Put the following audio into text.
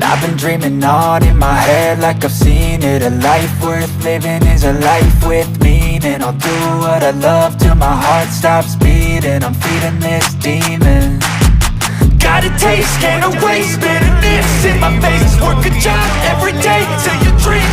I've been dreaming on in my head like I've seen it. A life worth living is a life with meaning. I'll do what I love till my heart stops beating. I'm feeding this demon. Got a taste, can't erase bitterness in my face. Work a job every day till your dreams